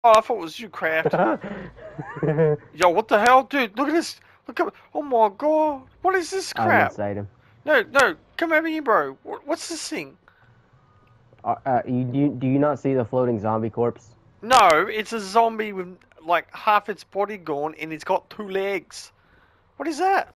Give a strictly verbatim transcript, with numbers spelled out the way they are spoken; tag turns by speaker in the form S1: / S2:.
S1: Oh, I thought it was you, Kraft. Yo, what the hell? Dude, look at this. Look at. Oh my god. What is this
S2: I
S1: crap?
S2: misate him.
S1: No, no. Come over here, bro. What, what's this thing?
S2: Uh, uh, you, do, you, do you not see the floating zombie corpse?
S1: No, it's a zombie with like half its body gone and it's got two legs. What is that?